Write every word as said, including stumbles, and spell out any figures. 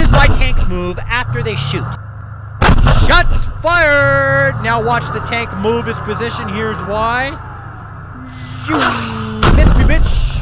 is why tanks move after they shoot. Shots fired! Now watch the tank move his position. Here's why. Shoot! Miss me, bitch!